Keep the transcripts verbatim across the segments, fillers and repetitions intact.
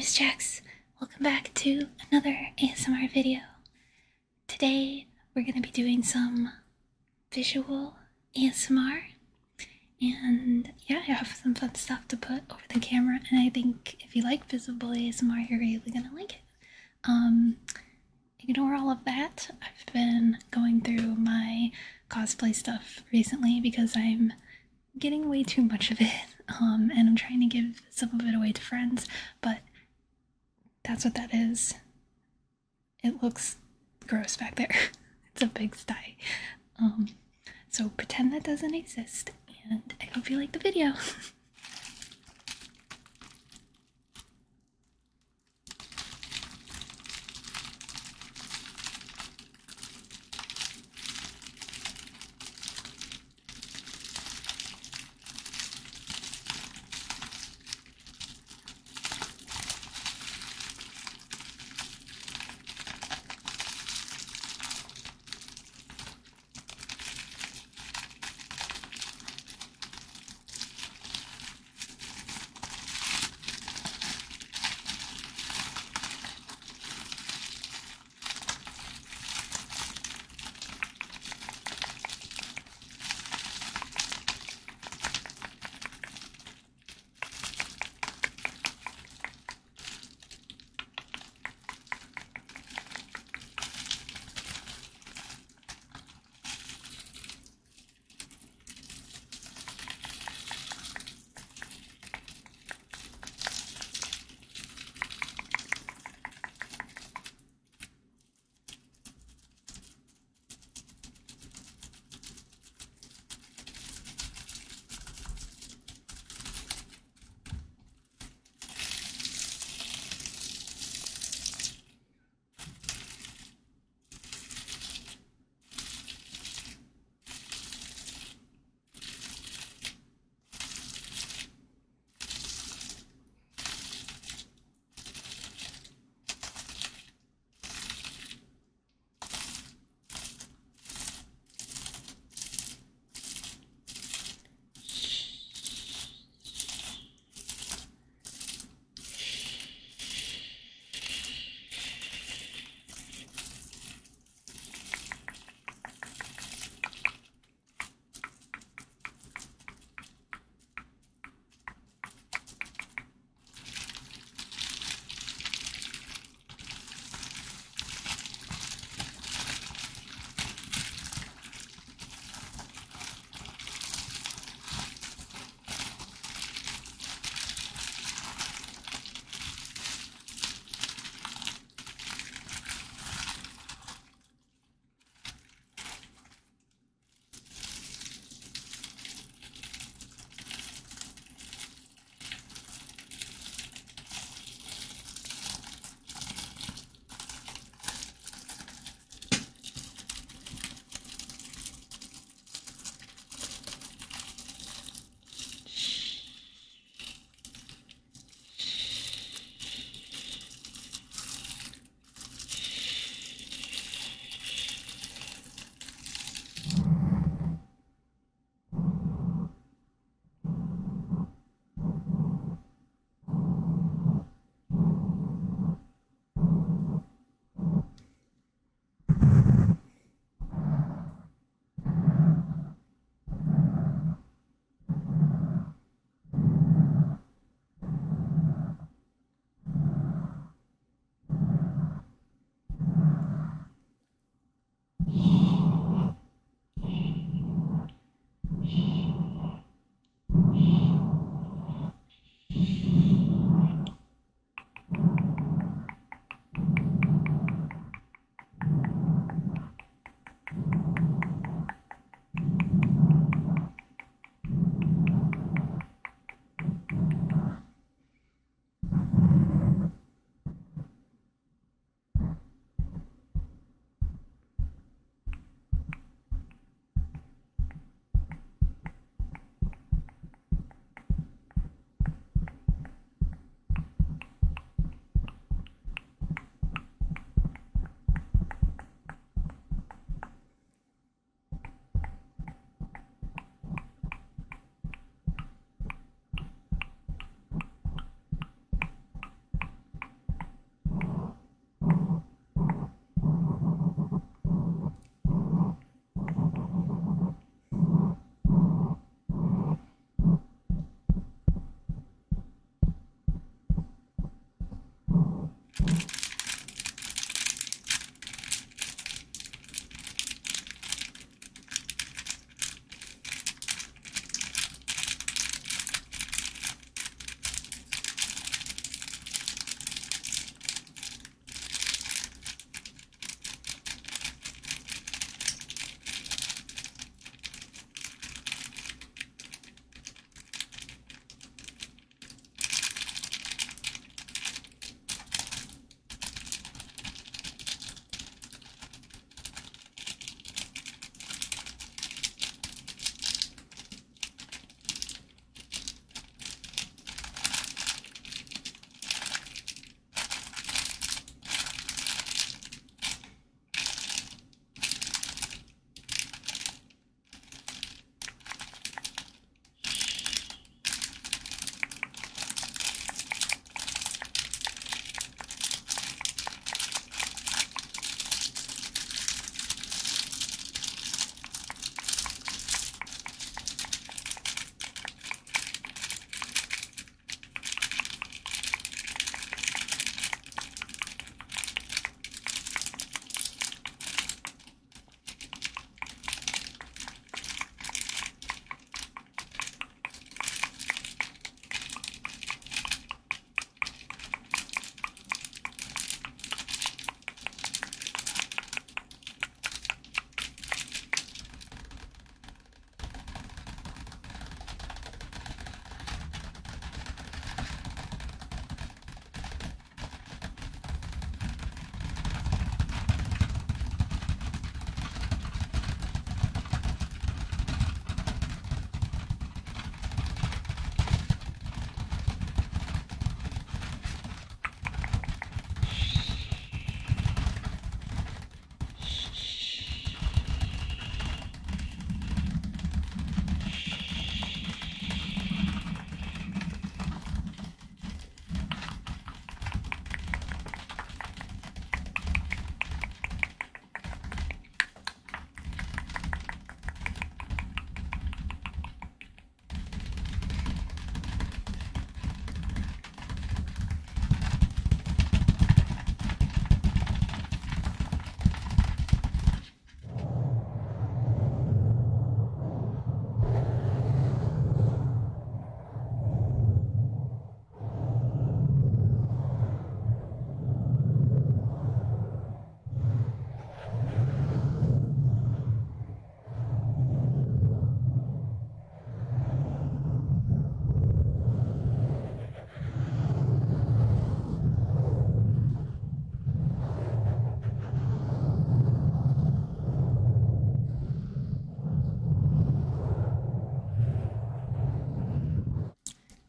is Jax. Welcome back to another A S M R video. Today we're going to be doing some visual A S M R, and yeah, I have some fun stuff to put over the camera, and I think if you like visible A S M R, you're really going to like it. Um, ignore all of that. I've been going through my cosplay stuff recently because I'm getting way too much of it, um, and I'm trying to give some of it away to friends, but that's what that is. It looks gross back there. It's a big sty. Um, so pretend that doesn't exist, and I hope you like the video.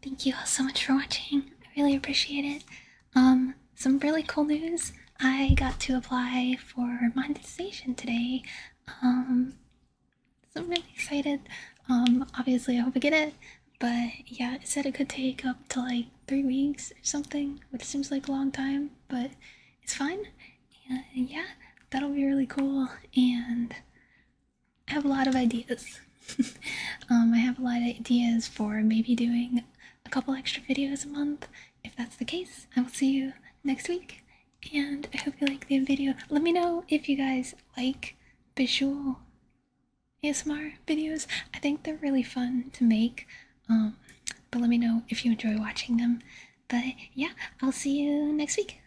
thank you all so much for watching. I really appreciate it. Um, some really cool news. I got to apply for monetization today. Um, so I'm really excited. Um, obviously I hope I get it, but yeah, it said it could take up to like three weeks or something, which seems like a long time, but it's fine. And yeah, that'll be really cool, and I have a lot of ideas. um, I have a lot of ideas for maybe doing a couple extra videos a month. If that's the case, I will see you next week, and I hope you like the video. Let me know if you guys like visual A S M R videos. I think they're really fun to make, um, but let me know if you enjoy watching them. But yeah, I'll see you next week.